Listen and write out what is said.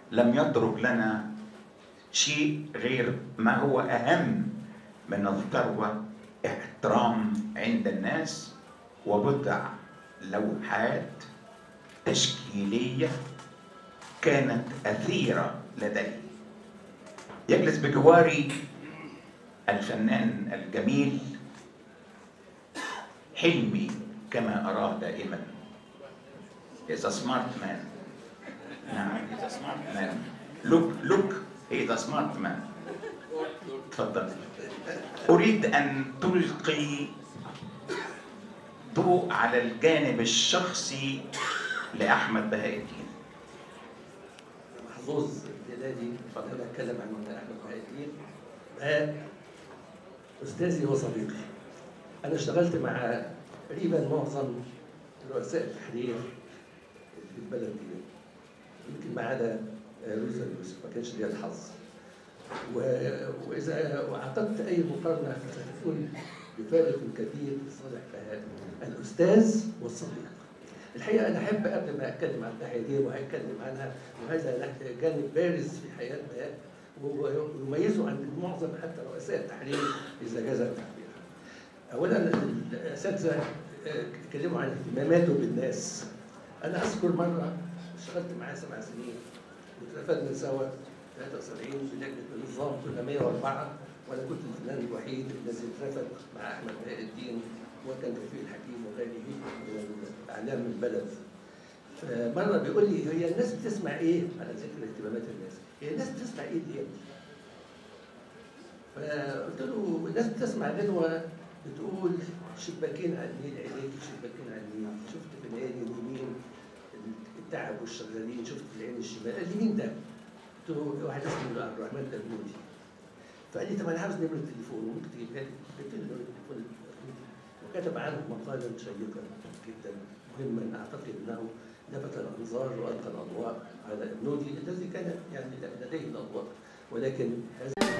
لم يترك لنا شيء غير ما هو أهم من الثروة: احترام عند الناس وبضع لوحات تشكيلية كانت أثيرة لديه. يجلس بجواري الفنان الجميل حلمي كما أراه دائما. He's a smart man. نعم، he's a smart man. Look, he's a smart man. تفضل. أريد أن تلقي ضوء على الجانب الشخصي لأحمد بهاء الدين. محظوظ الجلالي أنا أتكلم عن أحمد بهاء الدين. بهاء أستاذي وصديقي. أنا اشتغلت مع تقريبا معظم رؤساء التحرير في البلد دي، يمكن ما عدا روزا يوسف، ما كانش ليا الحظ. وإذا أعطت أي مقارنة ستكون بفارق كبير لصالح بهاء الأستاذ والصديق. الحقيقة أنا أحب قبل ما أتكلم عن بهاء الدين وهتكلم عنها، وهذا جانب بارز في حياة بهاء ويميزه عن معظم حتى رؤساء التحرير إذا جاز التعبير. أولاً الأساتذة اتكلموا عن اهتماماته بالناس. أنا أذكر مرة اشتغلت معاه 7 سنين واترفدنا سوا 73 في لجنة النظام، كنا 104 وأنا كنت الفنان الوحيد الذي اترفد مع أحمد بهاء الدين وكان توفيق الحكيم وغيره من أعلام البلد. فمرة بيقول لي هي الناس بتسمع إيه؟ على ذكر اهتمامات الناس، هي الناس بتسمع إيه دي؟ فقلت له الناس بتسمع غنوة بتقول شباكين على النيل عينيك، شباكين على النيل، شفت في العين اليمين التعب والشغالين، شفت في العين الشمال. قال لي مين ده؟ قلت له واحد اسمه عبد الرحمن الدبلومي. فقال لي طب انا عاوز نمره التليفون، ممكن تجيبها لي؟ جبت له نمره التليفون وكتب عنه مقالا شيقا جدا مهما اعتقد انه لفت الانظار والقى الاضواء على النودي الذي كان يعني لديه الاضواء، ولكن هذا